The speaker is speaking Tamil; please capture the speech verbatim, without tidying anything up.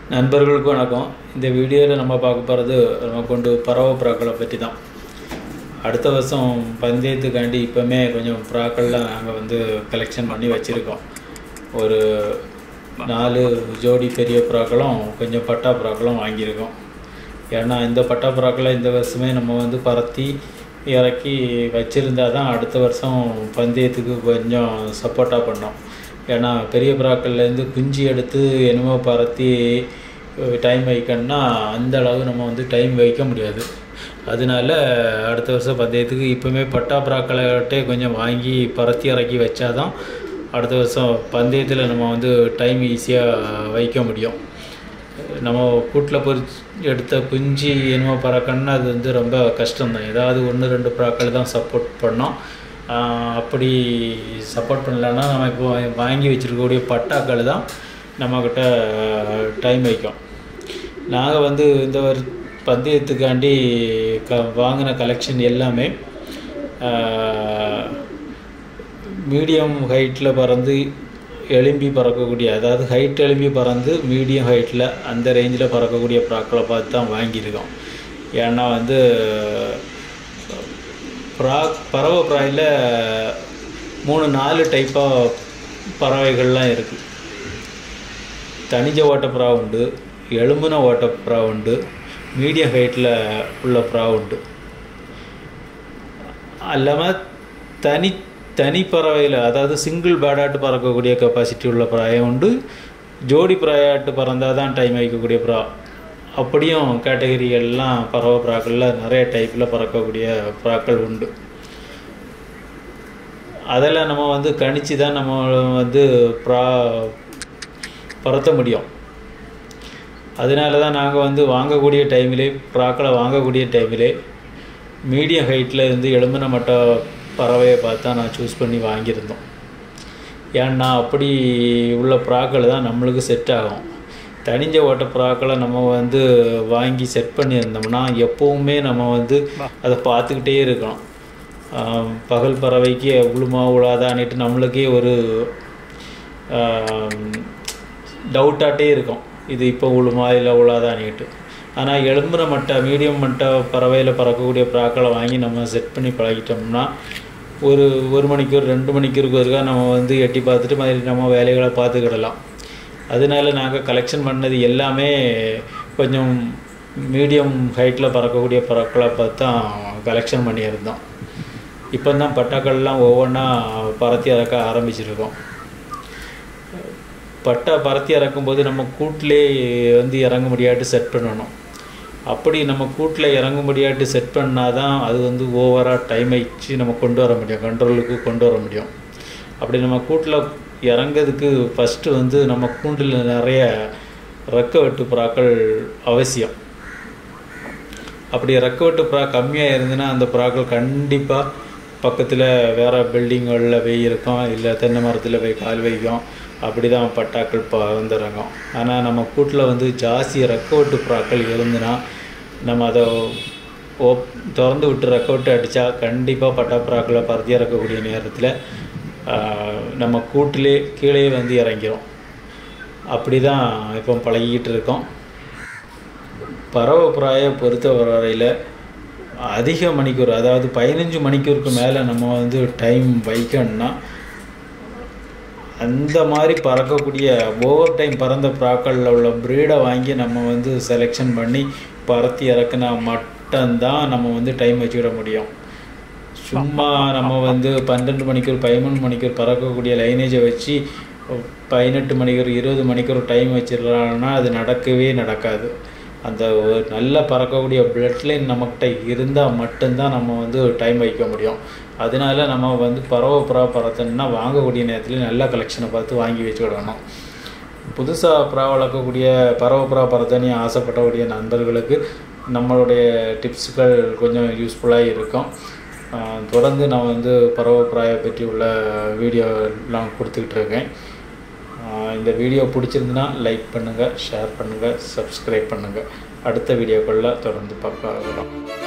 நண்பர்களுக்கு வணக்கம். இந்த வீடியோவில் நம்ம பார்க்க போகிறது நம்ம கொண்டு பறவை புறாக்களை பற்றி தான். அடுத்த வருஷம் பந்தயத்துக்காண்டி இப்போமே கொஞ்சம் புறாக்கள்லாம் நாங்கள் வந்து கலெக்ஷன் பண்ணி வச்சுருக்கோம். ஒரு நாலு ஜோடி பெரிய புறாக்களும் கொஞ்சம் பட்டா புறாக்களும் வாங்கியிருக்கோம். ஏன்னா இந்த பட்டா புறாக்களை இந்த வருஷமே நம்ம வந்து பறத்தி இறக்கி வச்சுருந்தா தான் அடுத்த வருஷம் பந்தயத்துக்கு கொஞ்சம் சப்போர்ட்டாக பண்ணோம். ஏன்னா பெரிய புறாக்கள்லேருந்து குஞ்சு எடுத்து என்னமோ பறத்தி டைம் வைக்கணும்னா அந்த அளவு நம்ம வந்து டைம் வைக்க முடியாது. அதனால அடுத்த வருஷம் பந்தயத்துக்கு இப்போவுமே பட்டா புறாக்கள்கிட்டே கொஞ்சம் வாங்கி பறத்தி இறக்கி வச்சா தான் அடுத்த வருஷம் பந்தயத்தில் நம்ம வந்து டைம் ஈஸியாக வைக்க முடியும். நம்ம கூட்டில் பொறிச்சு எடுத்த குஞ்சு என்னமோ பறக்கணுன்னா அது வந்து ரொம்ப கஷ்டம்தான். ஏதாவது ஒன்று ரெண்டு புறாக்கள் தான் சப்போர்ட் பண்ணோம். அப்படி சப்போர்ட் பண்ணலன்னா நம்ம இப்போ வாங்கி வச்சுருக்கக்கூடிய பட்டாக்கள் தான் நம்மக்கிட்ட டைம் வைக்கும். நாங்கள் வந்து இந்த ஒரு பந்தயத்துக்காண்டி க வாங்கின கலெக்ஷன் எல்லாமே மீடியம் ஹைட்டில் பறந்து எலும்பி பறக்கக்கூடிய, அதாவது ஹைட் எலும்பி பறந்து மீடியம் ஹைட்டில் அந்த ரேஞ்சில் பறக்கக்கூடிய புறாக்களை பார்த்து தான் வாங்கியிருக்கோம். ஏன்னா வந்து புறா பறவை புறாயில் மூணு நாலு டைப்பாக பறவைகள்லாம் இருக்குது. தனிஞ்ச ஓட்ட புறா உண்டு, எலும்புன ஓட்ட புறா உண்டு, மீடியம் ஹைட்டில் உள்ள புறா உண்டு. இல்லாமல் தனி தனி பறவையில், அதாவது சிங்கிள் பேர்டாட்டு பறக்கக்கூடிய கெப்பாசிட்டி உள்ள புறாயும் உண்டு. ஜோடி புறாயாட்டு பறந்தால் தான் டைம் வைக்கக்கூடிய புறா. அப்படியும் கேட்டகரிகள்லாம் பறவை புறாக்களில் நிறைய டைப்பில் பறக்கக்கூடிய புறாக்கள் உண்டு. அதெல்லாம் நம்ம வந்து கணிச்சு தான் நம்ம வந்து புறா பறத்த முடியும். அதனால தான் நாங்கள் வந்து வாங்கக்கூடிய டைமிலே புறாக்களை வாங்கக்கூடிய டைமிலே மீடியம் ஹைட்டில் இருந்து எலும்பின மட்ட பறவையை பார்த்தா நான் சூஸ் பண்ணி வாங்கியிருந்தோம். ஏன்னா அப்படி உள்ள புறாக்கள் தான் நம்மளுக்கு செட் ஆகும். தனிஞ்ச ஓட்ட புறாக்களை நம்ம வந்து வாங்கி செட் பண்ணியிருந்தோம்னா எப்போவுமே நம்ம வந்து அதை பார்த்துக்கிட்டே இருக்கணும். பகல் பறவைக்கு உழுமா உழாதான்னுட்டு நம்மளுக்கே ஒரு டவுட்டாகிட்டே இருக்கும், இது இப்போ உழுமா இல்லை உழாதான்னுட்டு. ஆனால் எலும்புன மட்டை மீடியம் மட்டை பறவையில் பறக்கக்கூடிய புறாக்களை வாங்கி நம்ம செட் பண்ணி பழகிட்டோம்னா ஒரு ஒரு மணிக்கூர் ரெண்டு மணிக்கூருக்கு ஒருக்கா நம்ம வந்து எட்டி பார்த்துட்டு மாதிரி நம்ம வேலைகளை பார்த்துக்கிடலாம். அதனால நாங்கள் கலெக்ஷன் பண்ணது எல்லாமே கொஞ்சம் மீடியம் ஹைட்டில் பறக்கக்கூடிய புறாக்களை பார்த்து தான் கலெக்ஷன் பண்ணியிருந்தோம். இப்போ தான் பட்டாக்கள்லாம் ஒவ்வொன்றா பறத்தி இறக்க ஆரம்பிச்சிருக்கோம். பட்டா பறத்தி இறக்கும்போது நம்ம கூட்டிலே வந்து இறங்க முடியாட்டு செட் பண்ணணும். அப்படி நம்ம கூட்டில் இறங்க முடியாட்டு செட் பண்ணால் தான் அது வந்து ஓவராக டைம் ஆயிடுச்சு நம்ம கொண்டு வர முடியும், கண்ட்ரோலுக்கு கொண்டு வர முடியும். அப்படி நம்ம கூட்டில் இறங்கிறதுக்கு ஃபஸ்ட்டு வந்து நம்ம கூண்டில் நிறைய ரெக்க வெட்டு புறாக்கள் அவசியம். அப்படி ரெக்க வெட்டு புறா கம்மியாக இருந்ததுன்னா அந்த புறாக்கள் கண்டிப்பாக பக்கத்தில் வேறு பில்டிங்களில் போய் இருக்கும், இல்லை தென்னை மரத்தில் போய் கால் வைக்கும். அப்படி தான் பட்டாக்கள் ப வந்துடுறோம். ஆனால் நம்ம கூட்டில் வந்து ஜாஸ்தி ரெக்க வெட்டு புறாக்கள் இருந்துன்னா நம்ம அதை ஓ திறந்து விட்டு ரெக்க விட்டு அடித்தா கண்டிப்பாக பட்டா புறாக்களை பறத்தி இறக்கக்கூடிய நேரத்தில் நம்ம கூட்டிலே கீழே வந்து இறங்கிடும். அப்படி தான் இப்போ பழகிக்கிட்டு இருக்கோம். பறவை புறாயை பொறுத்த வரையில் அதிக மணிக்கூர், அதாவது பதினஞ்சு மணிக்கூருக்கு மேலே நம்ம வந்து டைம் வைக்கணும்னா அந்த மாதிரி பறக்கக்கூடிய ஓவர் டைம் பறந்த புறாக்களில் உள்ள ப்ரீடை வாங்கி நம்ம வந்து செலெக்ஷன் பண்ணி பறத்தி இறக்குனா மட்டும்தான் நம்ம வந்து டைம் வச்சுக்கிட முடியும். சும்மா நம்ம வந்து பன்னெண்டு மணிக்கூர் பதிமூணு மணிக்கூர் பறக்கக்கூடிய லைனேஜை வச்சு பதினெட்டு மணிக்கூர் இருபது மணிக்கூர் டைம் வச்சிடலான்னா அது நடக்கவே நடக்காது. அந்த ஒரு நல்ல பறக்கக்கூடிய பிளட் லைன் நம்மக்கிட்ட இருந்தால் மட்டும்தான் நம்ம வந்து டைம் வைக்க முடியும். அதனால நம்ம வந்து பறவை புறா பறத்தணுன்னா வாங்கக்கூடிய நேரத்தில் நல்ல கலெக்ஷனை பார்த்து வாங்கி வச்சுக்கிடணும். புதுசாக புறா வளர்க்கக்கூடிய பறவை புறா பறத்தனி ஆசைப்படக்கூடிய நண்பர்களுக்கு நம்மளுடைய டிப்ஸுகள் கொஞ்சம் யூஸ்ஃபுல்லாக இருக்கும். தொடர்ந்து நான் வந்து பறவை புறாயை பற்றி உள்ள வீடியோலாம் கொடுத்துக்கிட்டு இருக்கேன். இந்த வீடியோ பிடிச்சிருந்துன்னா லைக் பண்ணுங்கள், ஷேர் பண்ணுங்கள், சப்ஸ்கிரைப் பண்ணுங்கள். அடுத்த வீடியோக்களில் தொடர்ந்து பார்க்கலாம்.